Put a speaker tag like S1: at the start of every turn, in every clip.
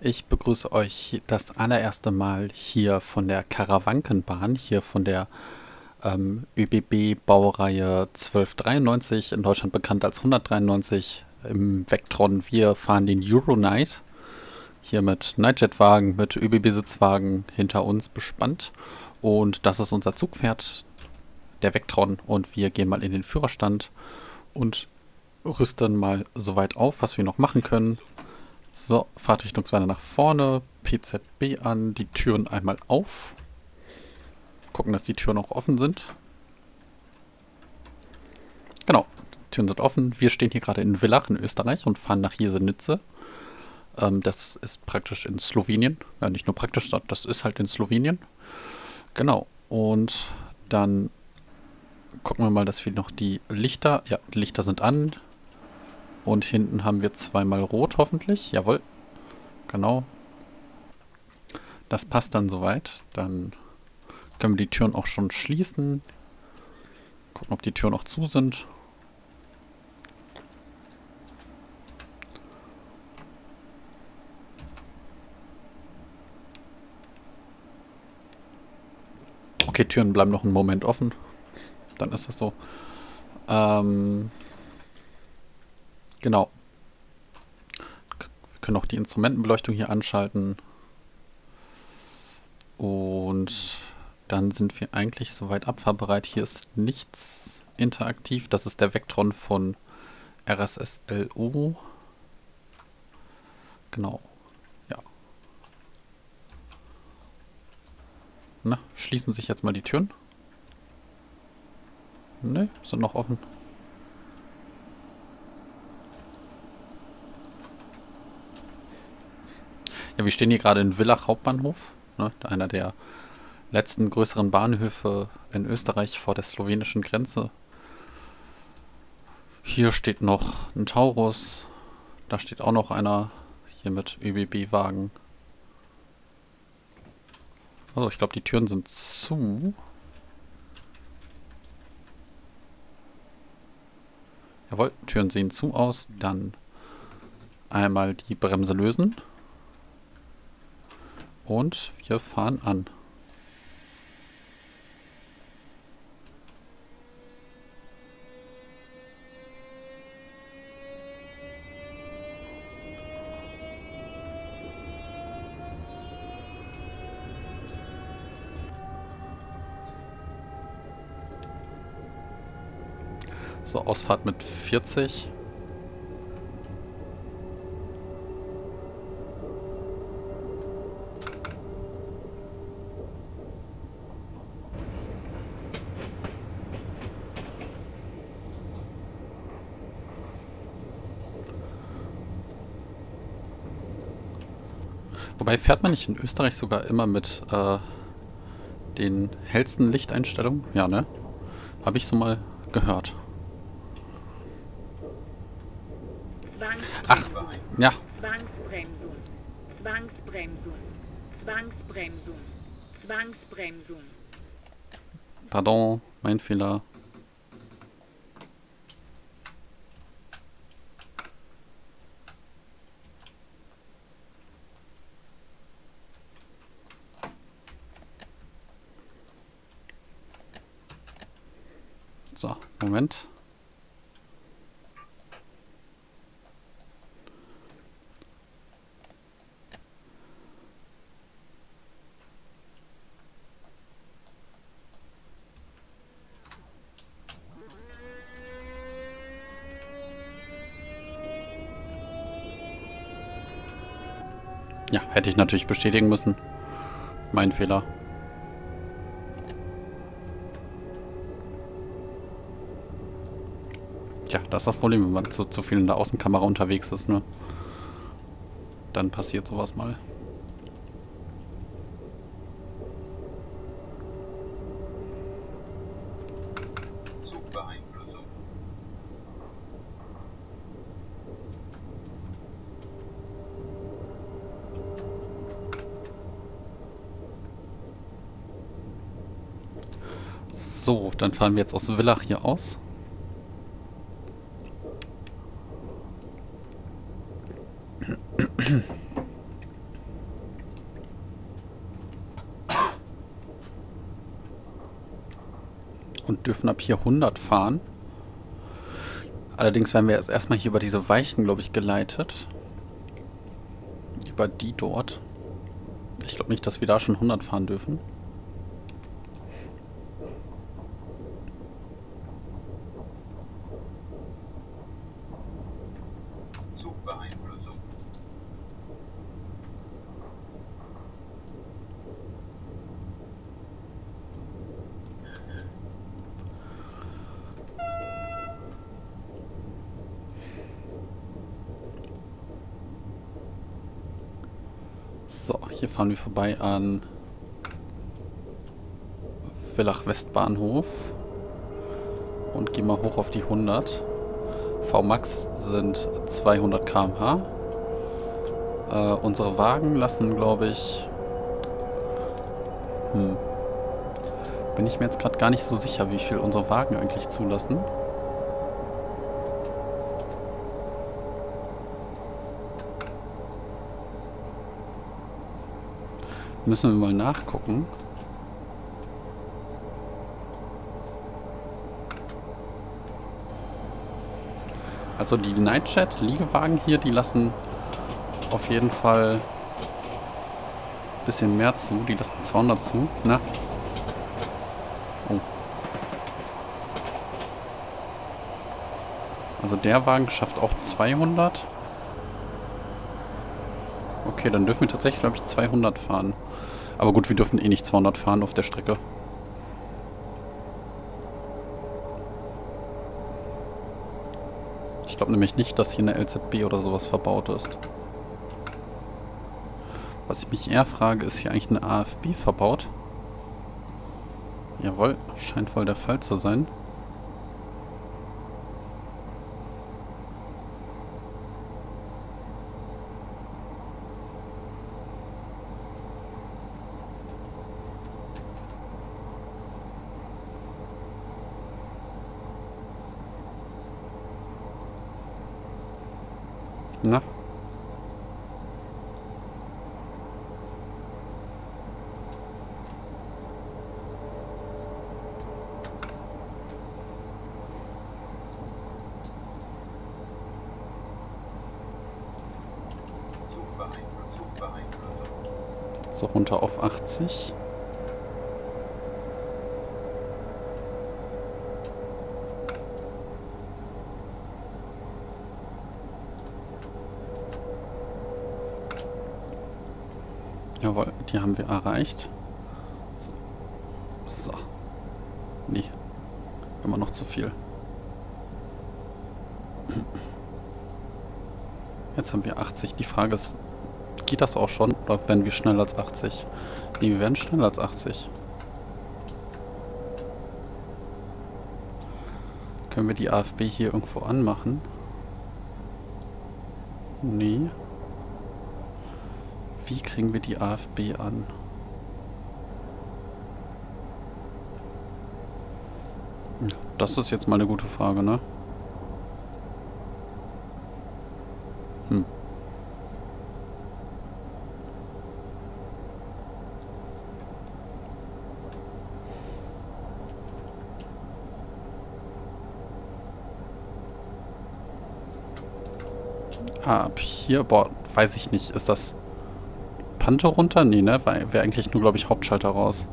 S1: Ich begrüße euch das allererste Mal hier von der Karawankenbahn, hier von der ÖBB-Baureihe 1293, in Deutschland bekannt als 193, im Vectron. Wir fahren den Euronight, hier mit Nightjet-Wagen, mit ÖBB-Sitzwagen hinter uns bespannt. Und das ist unser Zugpferd, der Vectron. Und wir gehen mal in den Führerstand und rüsten mal so weit auf, was wir noch machen können. So, Fahrtrichtungswende nach vorne, PZB an, die Türen einmal auf. Gucken, dass die Türen auch offen sind. Genau, die Türen sind offen. Wir stehen hier gerade in Villach in Österreich und fahren nach Jesenice. Das ist praktisch in Slowenien. Ja, nicht nur praktisch, das ist halt in Slowenien. Genau, und dann gucken wir mal, dass wir noch die Lichter, ja, die Lichter sind an. Und hinten haben wir zweimal rot, hoffentlich. Jawohl. Genau. Das passt dann soweit. Dann können wir die Türen auch schon schließen. Gucken, ob die Türen auch zu sind. Okay, Türen bleiben noch einen Moment offen. Dann ist das so. Genau. Wir können auch die Instrumentenbeleuchtung hier anschalten. Und dann sind wir eigentlich soweit abfahrbereit. Hier ist nichts interaktiv. Das ist der Vectron von RSSLO. Genau. Ja. Na, schließen sich jetzt mal die Türen. Ne, sind noch offen. Ja, wir stehen hier gerade in Villach Hauptbahnhof, ne, einer der letzten größeren Bahnhöfe in Österreich vor der slowenischen Grenze. Hier steht noch ein Taurus, da steht auch noch einer, hier mit ÖBB-Wagen. Also ich glaube, die Türen sind zu. Jawohl, Türen sehen zu aus. Dann einmal die Bremse lösen. Und wir fahren an. So, Ausfahrt mit 40. Wobei fährt man nicht in Österreich sogar immer mit den hellsten Lichteinstellungen? Ja, ne? Habe ich so mal gehört. Ach, ja.
S2: Zwangsbremsung. Zwangsbremsung. Zwangsbremsung. Zwangsbremsung.
S1: Pardon, mein Fehler. So, Moment. Ja, hätte ich natürlich bestätigen müssen. Mein Fehler. Tja, das ist das Problem, wenn man zu viel in der Außenkamera unterwegs ist, ne? Dann passiert sowas mal.
S3: Zugbeeinflussung.
S1: So, dann fahren wir jetzt aus Villach hier aus. dürfen ab hier 100 fahren. Allerdings werden wir jetzt erstmal hier über diese Weichen, glaube ich, geleitet. Über die dort. Ich glaube nicht, dass wir da schon 100 fahren dürfen.
S3: Zugbeeinflussung.
S1: So, hier fahren wir vorbei an Villach Westbahnhof und gehen mal hoch auf die 100. Vmax sind 200 km/h. Unsere Wagen lassen, glaube ich... Bin ich mir jetzt gerade gar nicht so sicher, wie viel unsere Wagen eigentlich zulassen. Müssen wir mal nachgucken. Also die Nightjet-Liegewagen hier, die lassen auf jeden Fall ein bisschen mehr zu. Die lassen 200 zu. Na? Oh. Also der Wagen schafft auch 200. Okay, dann dürfen wir tatsächlich, glaube ich, 200 fahren. Aber gut, wir dürfen eh nicht 200 fahren auf der Strecke. Ich glaube nämlich nicht, dass hier eine LZB oder sowas verbaut ist. Was ich mich eher frage, ist hier eigentlich eine AFB verbaut? Jawohl, scheint wohl der Fall zu sein. Na? So, runter auf 80. Jawohl, die haben wir erreicht. So. Nee. Immer noch zu viel. Jetzt haben wir 80. Die Frage ist, geht das auch schon? Oder werden wir schneller als 80? Nee, wir werden schneller als 80. Können wir die AFB hier irgendwo anmachen? Nee. Wie kriegen wir die AFB an? Das ist jetzt mal eine gute Frage, ne? Ab hier, boah, weiß ich nicht. Ist das Panther runter? Nee, ne? Wäre eigentlich nur, glaube ich, Hauptschalter raus.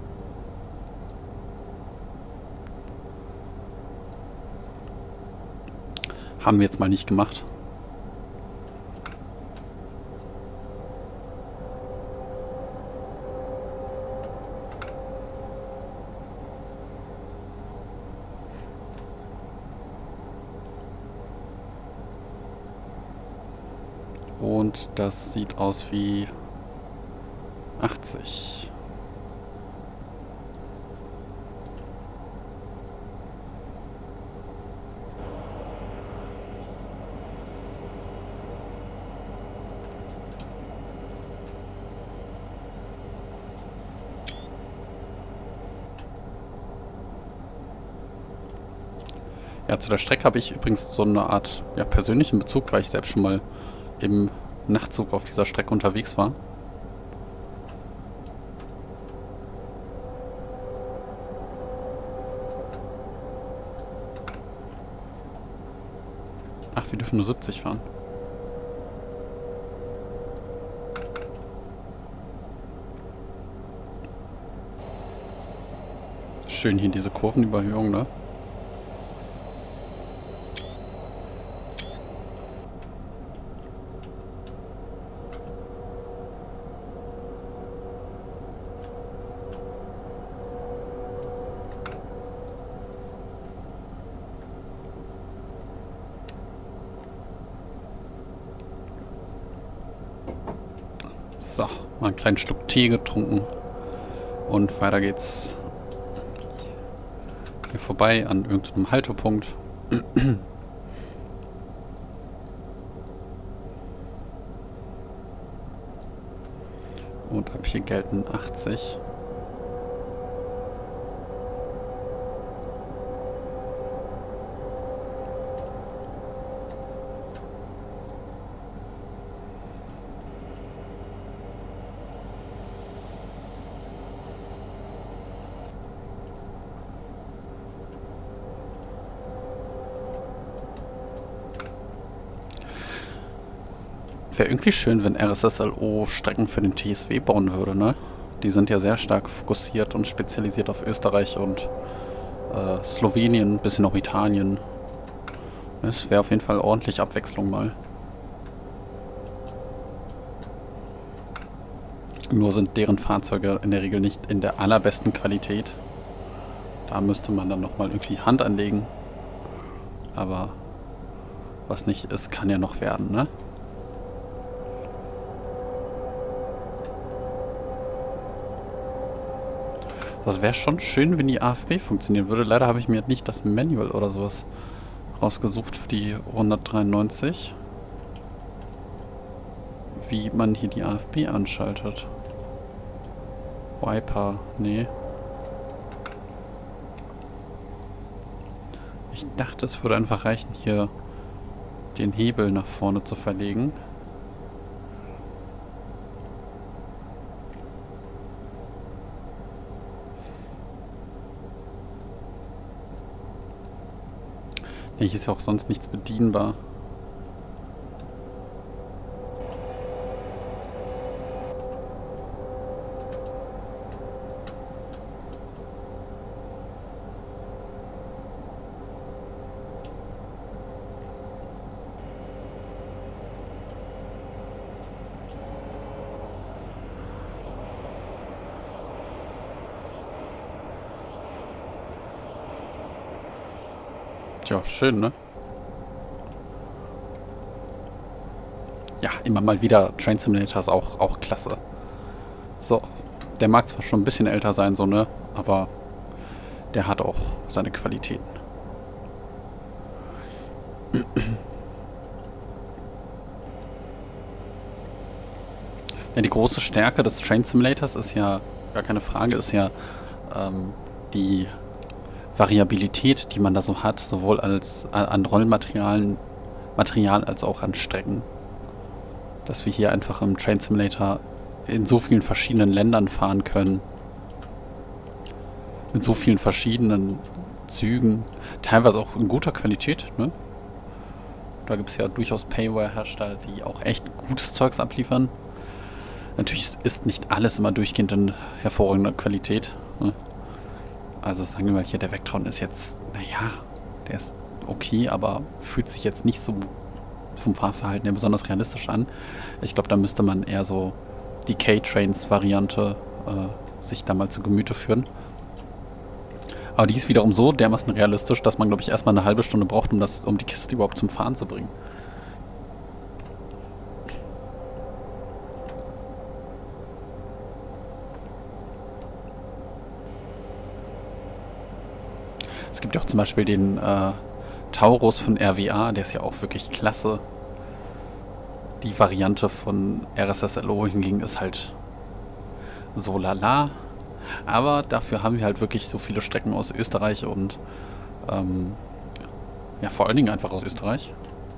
S1: Haben wir jetzt mal nicht gemacht. Und das sieht aus wie 80. Ja, zu der Strecke habe ich übrigens so eine Art persönlichen Bezug, weil ich selbst schon mal im Nachtzug auf dieser Strecke unterwegs war. dürfen nur 70 fahren. Schön hier diese Kurvenüberhöhung, ne? So, mal einen kleinen Schluck Tee getrunken. Und weiter geht's hier vorbei an irgendeinem Haltepunkt. Und ab hier gelten 80. Wäre irgendwie schön, wenn RSSLO Strecken für den TSW bauen würde, ne? Die sind ja sehr stark fokussiert und spezialisiert auf Österreich und Slowenien, ein bisschen auch Italien. Es wäre auf jeden Fall ordentlich Abwechslung mal. Nur sind deren Fahrzeuge in der Regel nicht in der allerbesten Qualität. Da müsste man dann nochmal irgendwie Hand anlegen. Aber was nicht ist, kann ja noch werden, ne? Das wäre schon schön, wenn die AFB funktionieren würde. Leider habe ich mir nicht das Manual oder sowas rausgesucht für die 193. Wie man hier die AFB anschaltet. Wiper, nee. Ich dachte, es würde einfach reichen, hier den Hebel nach vorne zu verlegen. Hier ist ja auch sonst nichts bedienbar. Tja, schön, ne? Ja, immer mal wieder Train Simulator ist auch klasse. So, der mag zwar schon ein bisschen älter sein, so, ne? Aber der hat auch seine Qualitäten. Ja, die große Stärke des Train Simulators ist ja, gar keine Frage, ist ja die Variabilität, die man da so hat, sowohl als an Rollenmaterial als auch an Strecken. Dass wir hier einfach im Train Simulator in so vielen verschiedenen Ländern fahren können. Mit so vielen verschiedenen Zügen. Teilweise auch in guter Qualität, ne? Da gibt es ja durchaus Payware-Hersteller, die auch echt gutes Zeugs abliefern. Natürlich ist nicht alles immer durchgehend in hervorragender Qualität, ne? Also sagen wir mal hier, der Vectron ist jetzt, naja, der ist okay, aber fühlt sich jetzt nicht so vom Fahrverhalten her besonders realistisch an. Ich glaube, da müsste man eher so die K-Trains-Variante sich da mal zu Gemüte führen. Aber die ist wiederum so dermaßen realistisch, dass man, glaube ich, erstmal eine halbe Stunde braucht, um die Kiste überhaupt zum Fahren zu bringen. Es gibt ja auch zum Beispiel den Taurus von RWA, der ist ja auch wirklich klasse. Die Variante von RSSLO hingegen ist halt so lala. Aber dafür haben wir halt wirklich so viele Strecken aus Österreich und ja, vor allen Dingen einfach aus Österreich.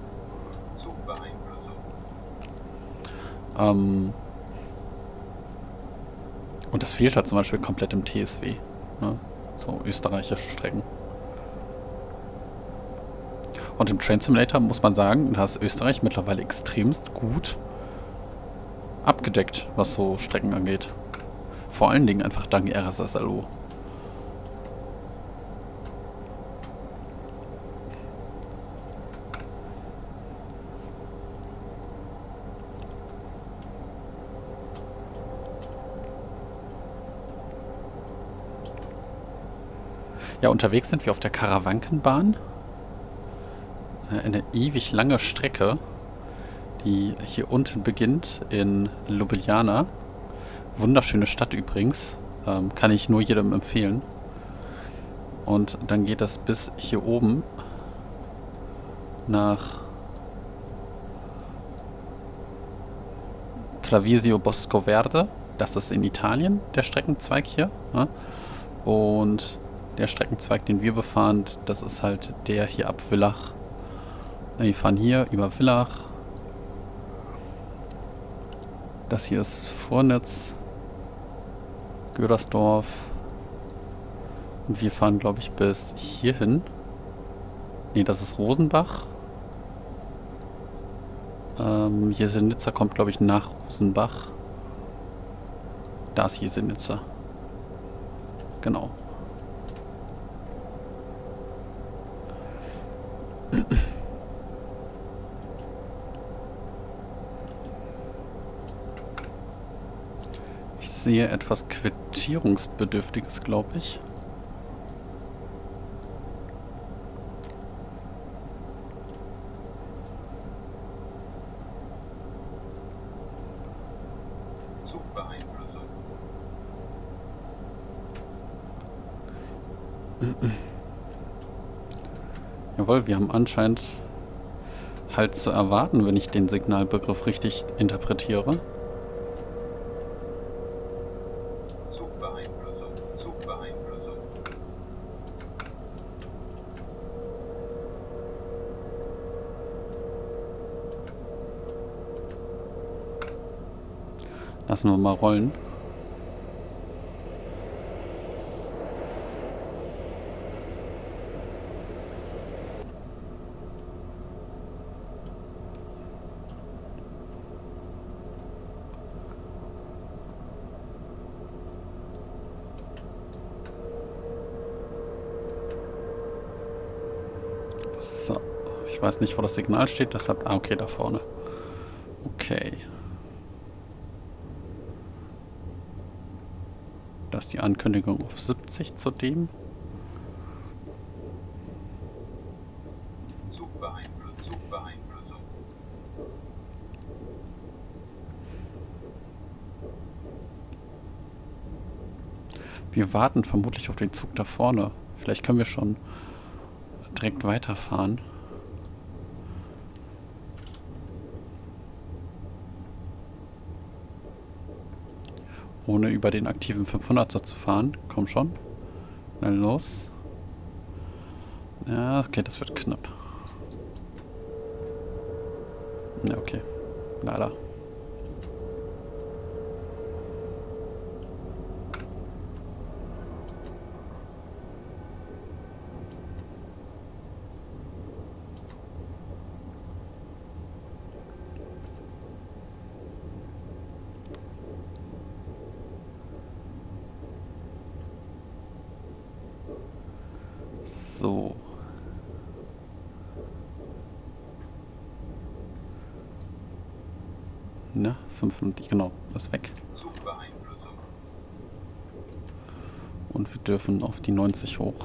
S1: Und das fehlt halt zum Beispiel komplett im TSW. Ne? So österreichische Strecken. Und im Train Simulator muss man sagen, da ist Österreich mittlerweile extremst gut abgedeckt, was so Strecken angeht. Vor allen Dingen einfach dank RSSLO. Ja, unterwegs sind wir auf der Karawankenbahn. Eine ewig lange Strecke, die hier unten beginnt in Ljubljana. Wunderschöne Stadt übrigens. Kann ich nur jedem empfehlen. Und dann geht das bis hier oben nach Treviso Boscoverde. Das ist in Italien, der Streckenzweig hier. Ja? Und der Streckenzweig, den wir befahren, das ist halt der hier ab Villach. Wir fahren hier über Villach. Das hier ist Vornitz, Gödersdorf. Und wir fahren, glaube ich, bis hierhin. Ne, das ist Rosenbach. Jesenice kommt, glaube ich, nach Rosenbach. Da ist Jesenice. Genau. Ich sehe etwas Quittierungsbedürftiges, glaube ich.
S3: Zugbeeinflussung.
S1: Jawohl, wir haben anscheinend halt zu erwarten, wenn ich den Signalbegriff richtig interpretiere.
S3: Zugbeeinflussung. Zugbeeinflussung.
S1: Lassen wir mal rollen. So, ich weiß nicht, wo das Signal steht, deshalb... Ah, okay, da vorne. Okay. Da ist die Ankündigung auf 70 zudem.
S3: Zugbeeinflussung.
S1: Wir warten vermutlich auf den Zug da vorne. Vielleicht können wir schon direkt weiterfahren. Ohne über den aktiven 500er zu fahren. Komm schon. Schnell los. Ja, okay, das wird knapp. Ja, okay. Leider. So. Na, 55, genau, ist weg.
S3: Zugbeeinflussung.
S1: Und wir dürfen auf die 90 hoch.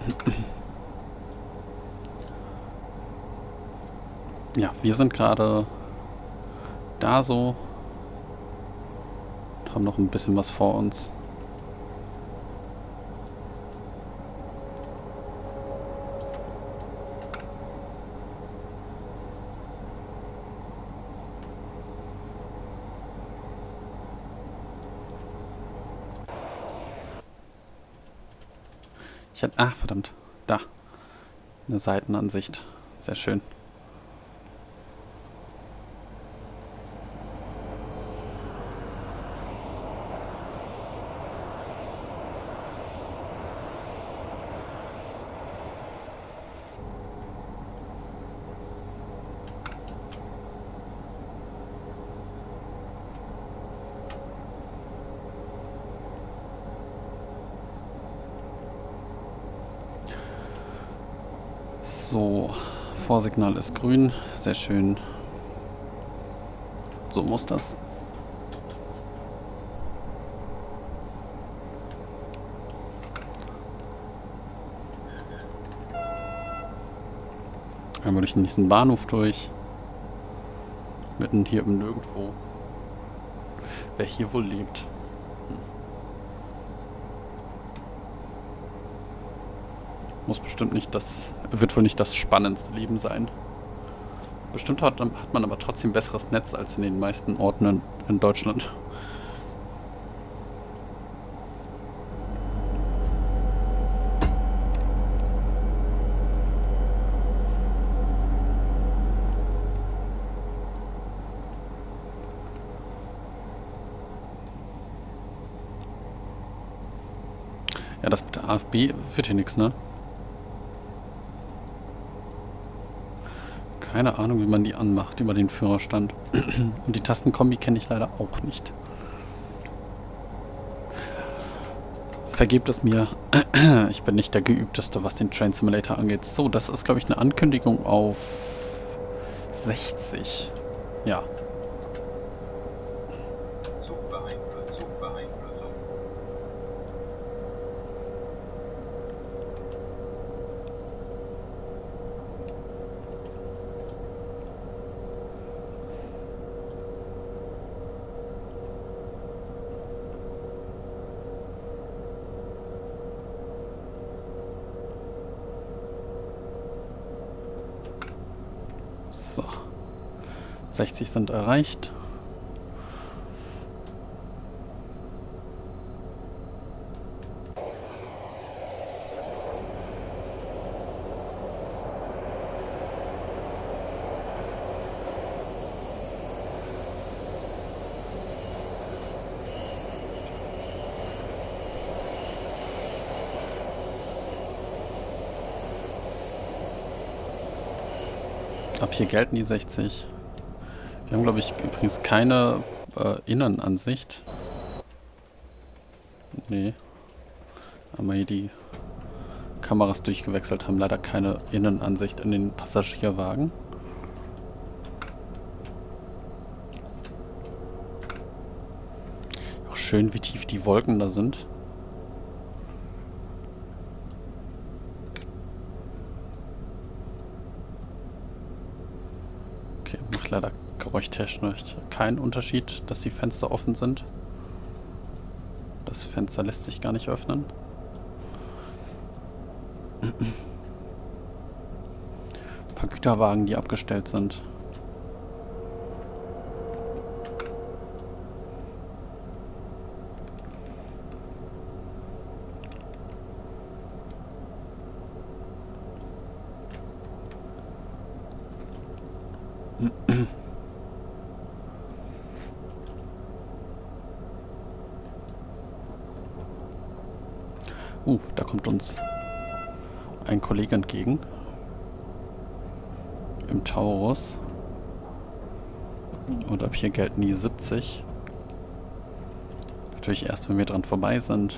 S1: Ja, wir sind gerade da so. Und haben noch ein bisschen was vor uns. Ich hätte... Ah, verdammt. Da. Eine Seitenansicht. Sehr schön. So, Vorsignal ist grün. Sehr schön. So muss das. Einmal durch den nächsten Bahnhof durch. Mitten hier im Nirgendwo. Wer hier wohl lebt? Muss bestimmt nicht das... Wird wohl nicht das spannendste Leben sein. Bestimmt hat man aber trotzdem besseres Netz als in den meisten Orten in Deutschland. Ja, das mit der AfB wird hier nichts, ne? Keine Ahnung, wie man die anmacht über den Führerstand. Und die Tastenkombi kenne ich leider auch nicht. Vergebt es mir. Ich bin nicht der Geübteste, was den Train Simulator angeht. So, das ist, glaube ich, eine Ankündigung auf 60. Ja.
S3: Zugbeeinflussung.
S1: So. 60 sind erreicht. Ab hier gelten die 60. Wir haben, glaube ich, übrigens keine Innenansicht. Nee. Aber hier die Kameras durchgewechselt haben leider keine Innenansicht in den Passagierwagen. Auch schön, wie tief die Wolken da sind. Okay, macht leider geräuschtechnisch keinen Unterschied, dass die Fenster offen sind. Das Fenster lässt sich gar nicht öffnen. Ein paar Güterwagen, die abgestellt sind. Da kommt uns ein Kollege entgegen. Im Taurus. Und ab hier gelten die 70. Natürlich erst, wenn wir dran vorbei sind.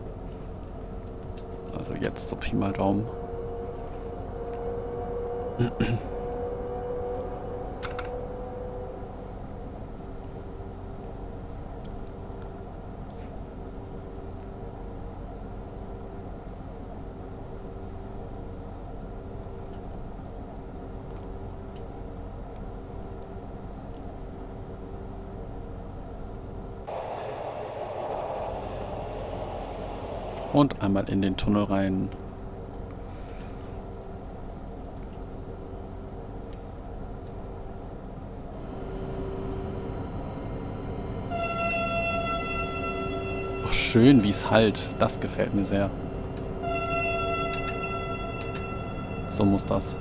S1: Also jetzt so Pi mal Daumen. Und einmal in den Tunnel rein. Ach, schön, wie es halt. Das gefällt mir sehr. So muss das.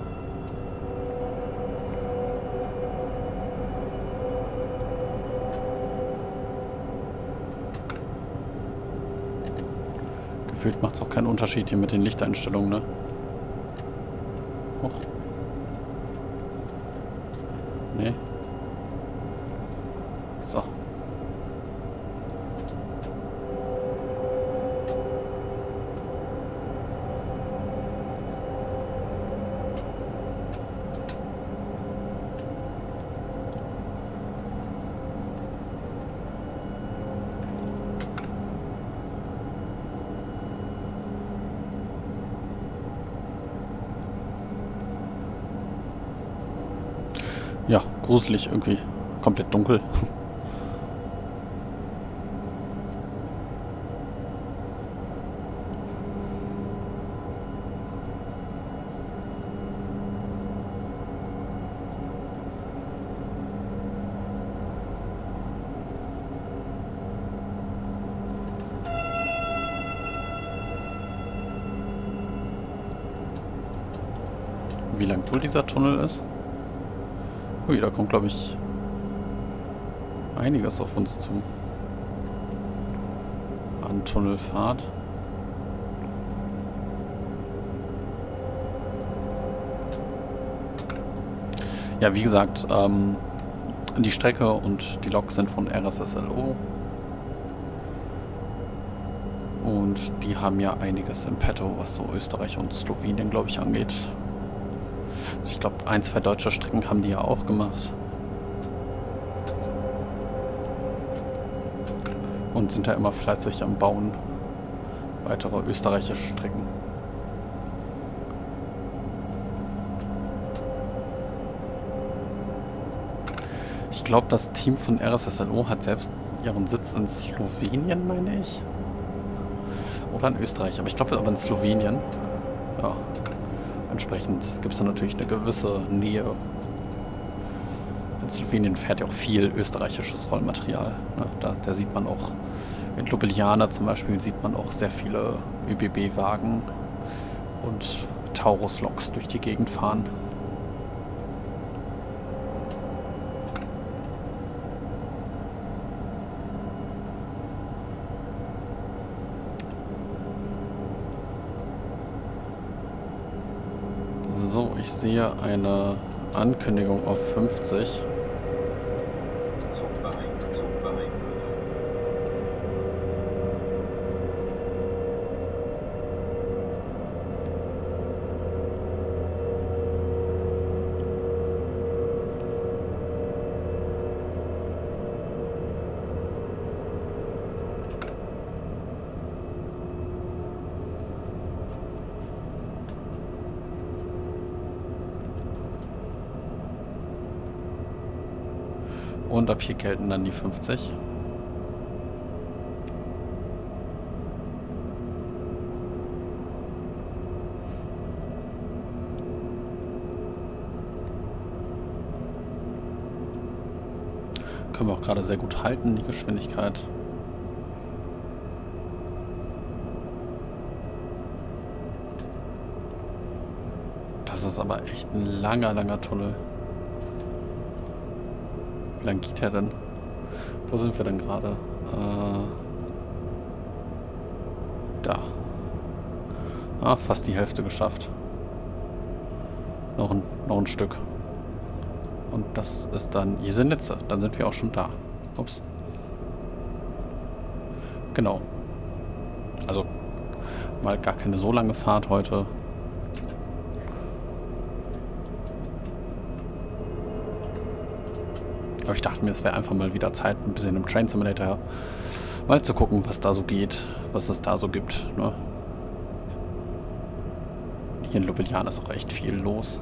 S1: Gefühlt macht es auch keinen Unterschied hier mit den Lichteinstellungen, ne? Och. Nee. So. Ja, gruselig irgendwie. Komplett dunkel. Wie lang wohl dieser Tunnel ist? Ui, da kommt, glaube ich, einiges auf uns zu. An Tunnelfahrt. Ja, wie gesagt, die Strecke und die Lok sind von RSSLO. Und die haben ja einiges im Petto, was so Österreich und Slowenien, glaube ich, angeht. Ich glaube, 1, 2 deutsche Strecken haben die ja auch gemacht. Und sind da immer fleißig am Bauen. Weitere österreichische Strecken. Ich glaube, das Team von RSSLO hat selbst ihren Sitz in Slowenien, meine ich. Oder in Österreich, aber ich glaube aber in Slowenien. Ja. Entsprechend gibt es da natürlich eine gewisse Nähe. In Slowenien fährt ja auch viel österreichisches Rollmaterial. Ne? Da sieht man auch, in Ljubljana zum Beispiel, sieht man auch sehr viele ÖBB-Wagen und Taurus-Loks durch die Gegend fahren. So, ich sehe eine Ankündigung auf 50. Und ab hier gelten dann die 50. Können wir auch gerade sehr gut halten, die Geschwindigkeit. Das ist aber echt ein langer, langer Tunnel. Wie lang geht der denn? Wo sind wir denn gerade? Da. Ah, fast die Hälfte geschafft. Noch ein Stück. Und das ist dann Jesenice. Dann sind wir auch schon da. Ups. Genau. Also mal gar keine so lange Fahrt heute. Aber ich dachte mir, es wäre einfach mal wieder Zeit, ein bisschen im Train Simulator mal zu gucken, was da so geht, was es da so gibt. Ne? Hier in Ljubljana ist auch echt viel los.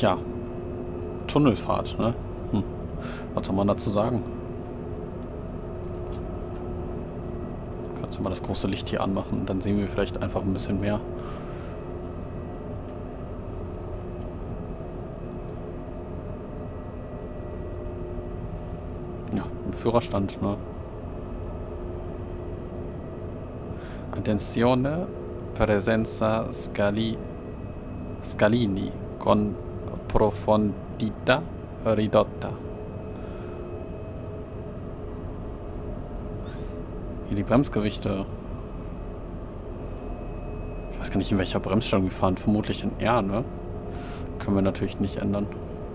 S1: Tja, Tunnelfahrt, ne? Was soll man dazu sagen? Kannst du mal das große Licht hier anmachen, dann sehen wir vielleicht einfach ein bisschen mehr. Ja, im Führerstand, ne? Attenzione, presenza scalini con profondità ridotta. Hier die Bremsgewichte. Ich weiß gar nicht, in welcher Bremsstellung wir fahren. Vermutlich in R, ne? Können wir natürlich nicht ändern.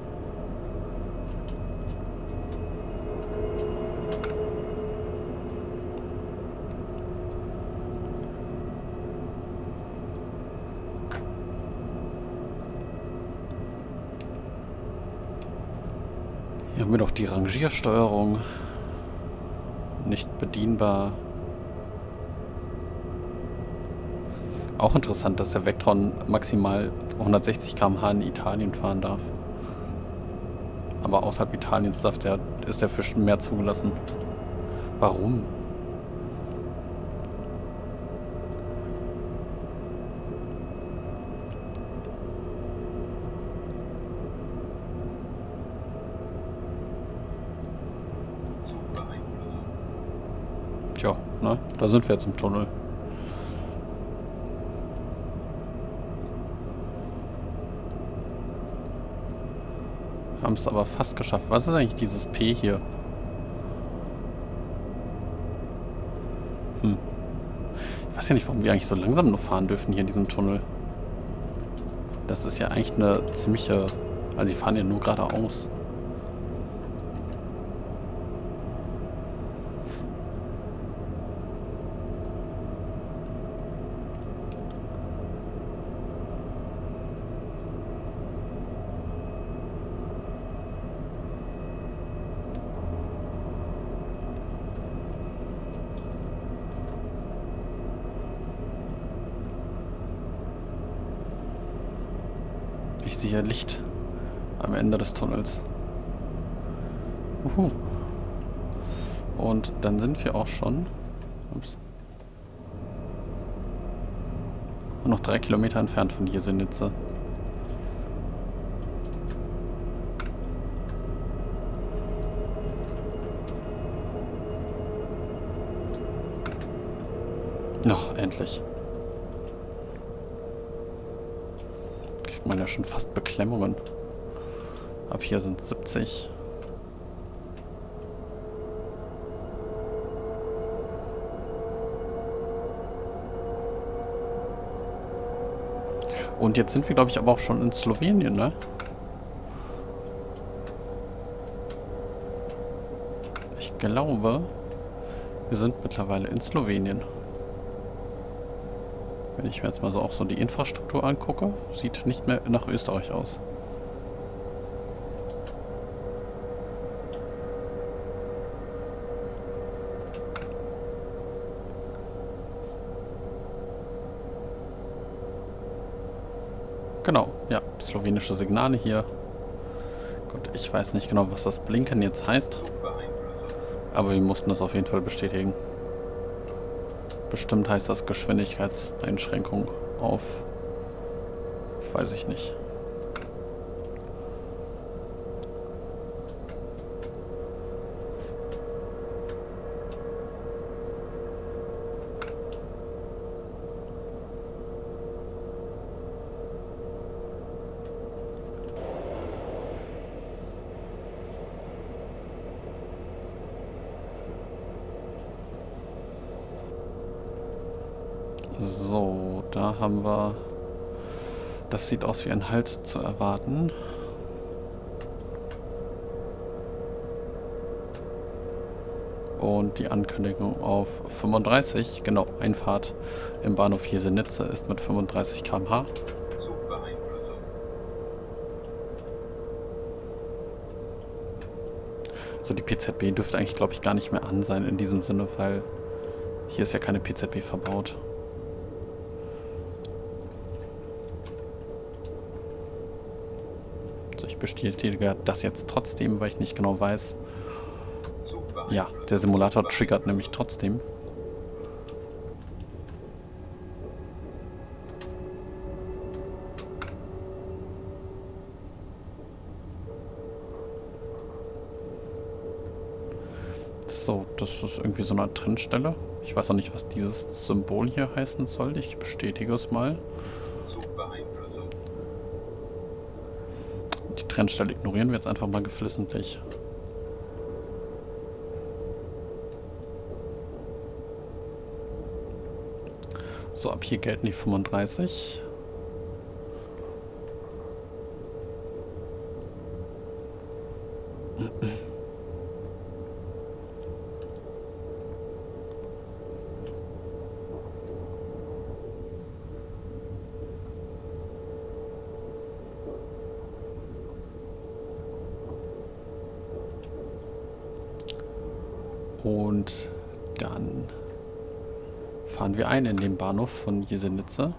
S1: Hier haben wir doch die Rangiersteuerung. Nicht bedienbar. Auch interessant, dass der Vectron maximal 160 km/h in Italien fahren darf. Aber außerhalb Italiens ist der für mehr zugelassen. Warum? Tja, ne? Da sind wir jetzt im Tunnel. Haben es aber fast geschafft. Was ist eigentlich dieses P hier? Ich weiß ja nicht, warum wir eigentlich so langsam nur fahren dürfen hier in diesem Tunnel. Das ist ja eigentlich eine ziemliche... Also sie fahren ja nur geradeaus. Ich sehe hier Licht am Ende des Tunnels. Und dann sind wir auch schon... Ups. Noch 3 Kilometer entfernt von Jesenice. Noch endlich. Kriegt man ja schon fast Beklemmungen. Ab hier sind 70. Und jetzt sind wir, glaube ich, aber auch schon in Slowenien, ne? Ich glaube, wir sind mittlerweile in Slowenien. Wenn ich mir jetzt mal so auch so die Infrastruktur angucke, sieht nicht mehr nach Österreich aus. Genau, ja, slowenische Signale hier. Gut, ich weiß nicht genau, was das Blinken jetzt heißt. Aber wir mussten das auf jeden Fall bestätigen. Bestimmt heißt das Geschwindigkeitseinschränkung auf... Weiß ich nicht. So, da haben wir... Das sieht aus wie ein Halt zu erwarten. Und die Ankündigung auf 35, genau, Einfahrt im Bahnhof Jesenice ist mit 35 km/h. So, die PZB dürfte eigentlich, glaube ich, gar nicht mehr an sein in diesem Sinne, weil hier ist ja keine PZB verbaut. Also ich bestätige das jetzt trotzdem, weil ich nicht genau weiß. Ja, der Simulator triggert nämlich trotzdem. So, das ist irgendwie so eine Trennstelle. Ich weiß auch nicht, was dieses Symbol hier heißen soll. Ich bestätige es mal.
S3: Zugbeeinflussung.
S1: Die Trennstelle ignorieren wir jetzt einfach mal geflissentlich. So, ab hier gelten die 35. Und dann fahren wir ein in den Bahnhof von Jesenice.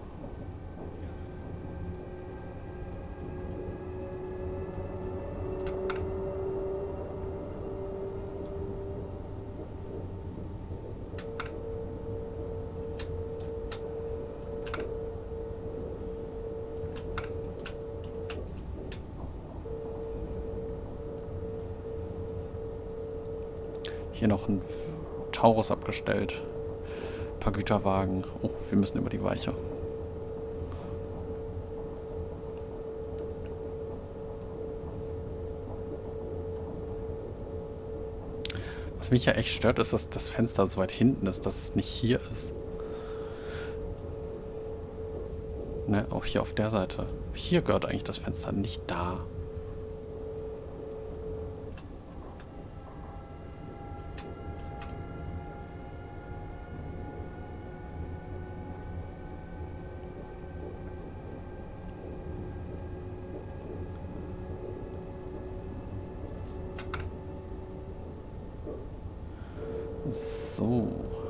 S1: Hier noch ein Taurus abgestellt. Ein paar Güterwagen. Oh, wir müssen über die Weiche. Was mich ja echt stört, ist, dass das Fenster so weit hinten ist, dass es nicht hier ist. Ne, auch hier auf der Seite. Hier gehört eigentlich das Fenster, nicht da. So.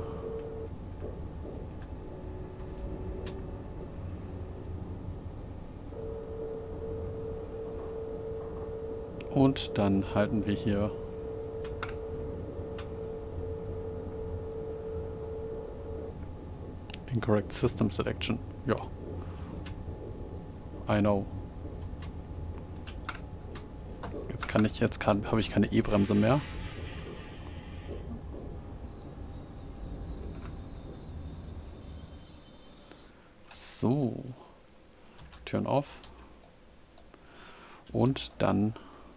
S1: Und dann halten wir hier Incorrect System Selection. Ja. I know. Habe ich keine E-Bremse mehr. So. Türen auf. Und dann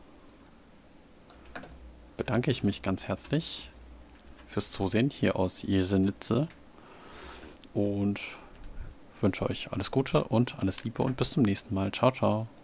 S1: bedanke ich mich ganz herzlich fürs Zusehen hier aus Jesenice und wünsche euch alles Gute und alles Liebe und bis zum nächsten Mal. Ciao, ciao.